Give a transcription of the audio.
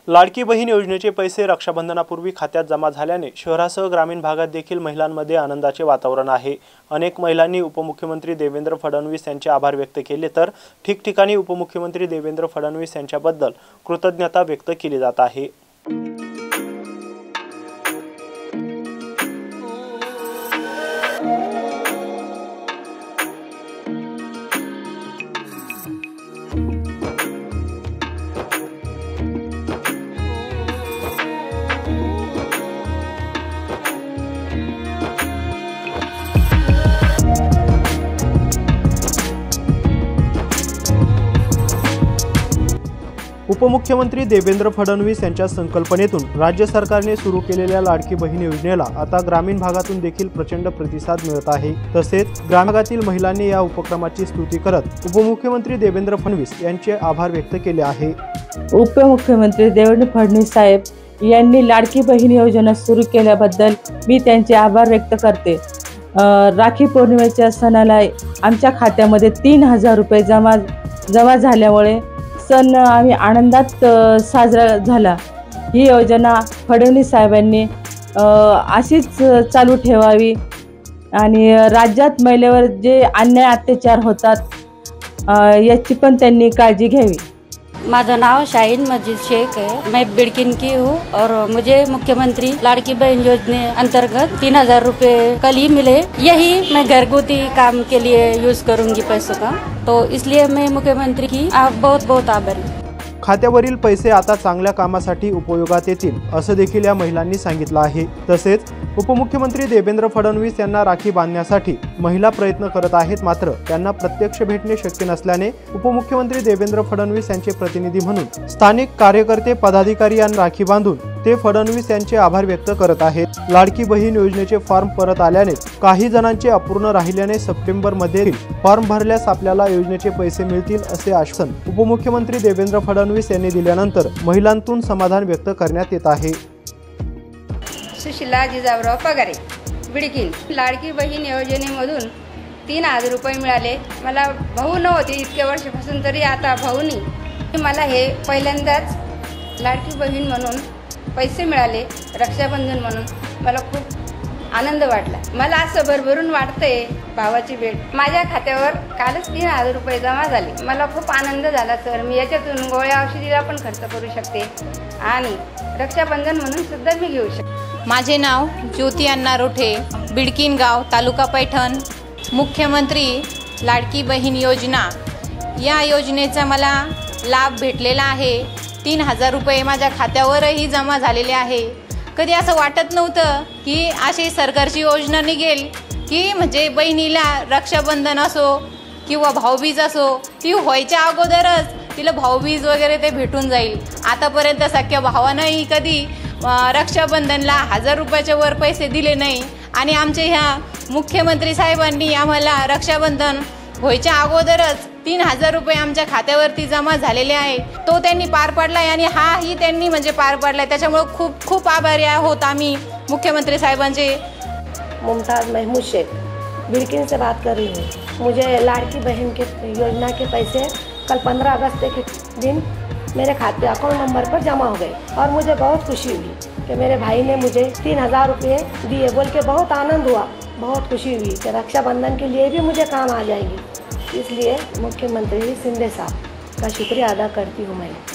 लाडकी बहीण योजनेचे पैसे रक्षाबंधनापूर्वी खात्यात जमा झाल्याने शहरासह ग्रामीण भागात देखील महिलांमध्ये आनंदाचे वातावरण आहे। अनेक महिलांनी उपमुख्यमंत्री देवेंद्र फडणवीस यांचे आभार व्यक्त केले तर ठिकठिकाणी उपमुख्यमंत्री देवेंद्र फडणवीस यांच्याबद्दल कृतज्ञता व्यक्त केली जात आहे। उपमुख्यमंत्री देवेंद्र फडणवीस यांच्या संकल्पनेतून राज्य सरकारने सुरू केलेल्या लाडकी बहीण योजनेला आता ग्रामीण भागातून देखील प्रचंड प्रतिसाद मिळत आहे। तसेच ग्रामीण भागातील महिलांनी या उपक्रमाची स्तुती करत उपमुख्यमंत्री देवेंद्र फडणवीस यांचे आभार व्यक्त केले आहे। उपमुख्यमंत्री देवेंद्र फडणवीस साहेब यांनी लाडकी बहीण योजना सुरू केल्याबद्दल मी त्यांचे आभार व्यक्त करते। राखी पौर्णिमेच्या सणाला आमच्या खात्यामध्ये 3000 रुपये जमा झाल्यामुळे सण आम्ही आनंदात साजरा झाला। ही योजना फडणवीस साहेबांनी अशीच चालू ठेवावी आणि राज्यात महिलेवर जे अन्याय अत्याचार होतात याची पण त्यांनी काळजी घ्यावी। मेरा नाम शाहीन मजीद शेख है। मैं बिड़किन की हूँ और मुझे मुख्यमंत्री लाड़की बहन योजना अंतर्गत 3000 रुपये कल ही मिले। यही मैं घरगुती काम के लिए यूज करूँगी पैसों का, तो इसलिए मैं मुख्यमंत्री की बहुत बहुत आभारी। खात्यावरील पैसे आता चांगल्या कामासाठी उपयोगात येतील असं देखील या महिलांनी सांगितलं आहे। तसेच उपमुख्यमंत्री देवेंद्र फडणवीस यांना राखी बांधण्यासाठी महिला प्रयत्न करत आहेत, मात्र त्यांना प्रत्यक्ष भेटणे शक्य नसल्याने उपमुख्यमंत्री देवेंद्र फडणवीस यांचे प्रतिनिधी म्हणून स्थानिक कार्यकर्ते पदाधिकारी यांना राखी बांधून ते फडणवीस यांचे आभार व्यक्त करत आहेत। लाडकी बहीण योजनेचे फॉर्म परत आल्याने काही जणांचे अपूर्ण राहिल्याने सप्टेंबरमध्ये फॉर्म भरल्यास आपल्याला योजनेचे पैसे मिळतील असे आश्वासन उपमुख्यमंत्री देवेंद्र फडणवीस यांनी दिल्यानंतर महिलांतून समाधान व्यक्त करण्यात येत आहे। सुशीला जिजाऊराव पगारे, बिडकीन। लाडकी बहीण योजनेमधून 3000 रुपये मिळाले। मला भाऊ नव्हते इतक्या वर्षापासून, तरी आता भाऊनी मला हे पहिल्यांदाच लाडकी बहीण म्हणून पैसे मिळाले, रक्षाबंधन म्हणून मला खूप आनंद वाटला। मला असं भरभरून वाटतंय भावाची भेट। माझ्या खात्यावर कालच 3000 रुपये जमा झाले। मला खूप आनंद झाला सर। मी याच्यातून गोळ्या औषधीला पण खर्च करू शकते आणि रक्षाबंधन म्हणून सुद्धा मी घेऊ शकते। माझे नाव ज्योती अण्णा रोठे, बिडकीन गाव, तालुका पैठण। मुख्यमंत्री लाडकी बहीण योजना या योजनेचा मला लाभ भेटलेला आहे। 3000 रुपये माझ्या खात्यावरही जमा झालेले आहे। कधी असं वाटत नव्हतं की अशी सरकारची योजना निघेल की म्हणजे बहिणीला रक्षाबंधन असो किंवा भाऊबीज असो, ती व्हायच्या अगोदरच तिला भाऊबीज वगैरे ते भेटून जाईल। आतापर्यंत सख्या भावानंही कधी रक्षाबंधनला 1000 रुपयाच्या वर पैसे दिले नाही आणि आमचे ह्या मुख्यमंत्री साहेबांनी आम्हाला रक्षाबंधन व्हायच्या अगोदरच 3000 रुपये आमच्या खात्यावरती जमा झालेले आहे। तो त्यांनी पार पाडलाय आणि हाही त्यांनी म्हणजे पार पाडलाय। त्याच्यामुळे खूप खूप आभारी आहोत आम्ही मुख्यमंत्री साहेबांचे। मुमताज़ महमूद शेख, बिड़किन से बात कर रही हूँ। मुझे लाड़की बहन के योजना के पैसे कल 15 अगस्त के दिन मेरे खाते अकाउंट नंबर पर जमा हो गए और मुझे बहुत खुशी हुई कि मेरे भाई ने मुझे 3000 रुपये दिए। बोल के बहुत आनंद हुआ, बहुत खुशी हुई कि रक्षाबंधन के लिए भी मुझे काम आ जाएगी। इसलिए मुख्यमंत्री शिंदे साहब का शुक्रिया अदा करती हूँ मैं।